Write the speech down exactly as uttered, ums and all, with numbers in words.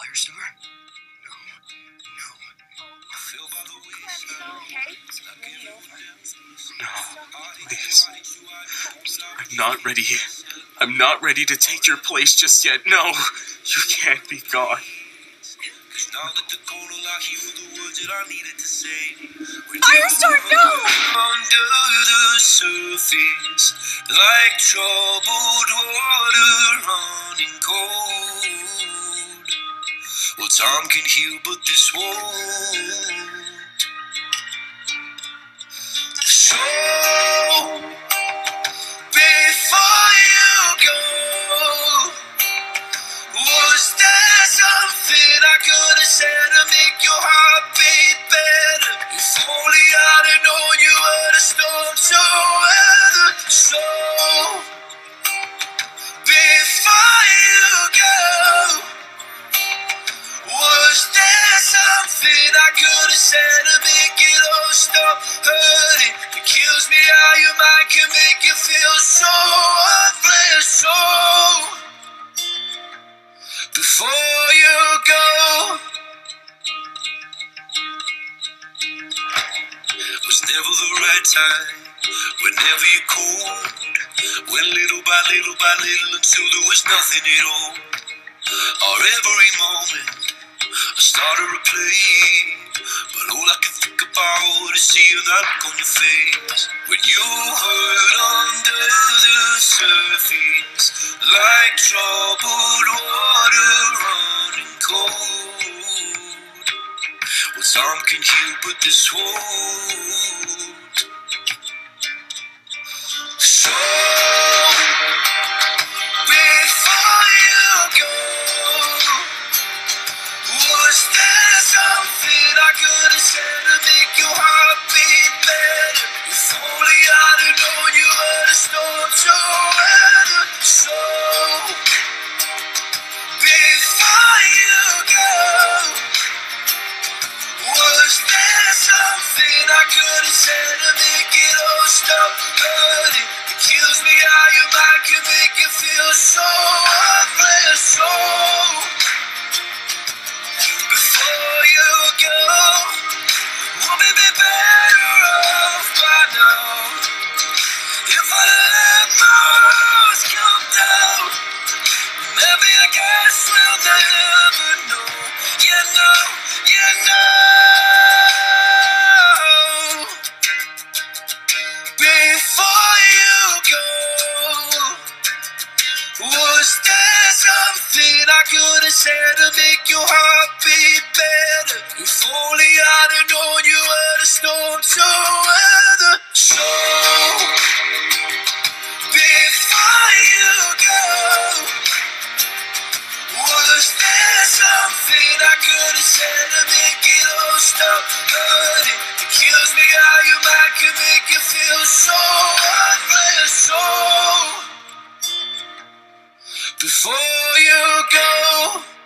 Firestar? No. No. I feel by the No, please. I'm not ready. I'm not ready to take your place just yet. No, you can't be gone. Firestar, no! Under the surface, like troubled water running cold. Well, time can heal, but this won't. So, before you go, was there something I could have said to make your heart beat better? If only I'd have known you were the storm to weather. So, before you go, was there something I could have said to make it all stop hurting? It kills me how your mind can make you feel so worthless. So, before you go, was never the right time, whenever you're cold, went little by little by little until there was nothing at all. Or every moment I started to play, but all I can think about is seeing that look on your face when you hurt under the surface, like troubled water running cold. Well, time can heal, but this won't. So, before you go, was there something I could have said to make your heart beat better? If only I'd have known you were the storm to weather. So, before you go, was there something I could have said to make it all stop hurting? It kills me how your mind can make you feel so worthless. So, before you go, would we be better off by now? If I let my walls come down, maybe I guess we'll never know. You know, you know. Before you go, was there something I could have said to make your heart beat better? If only I'd have known you were the storm to weather. So, before you go, was there something I could have said to make it all stop hurting? It kills me how your mind can make you feel so worthless. So, before you go.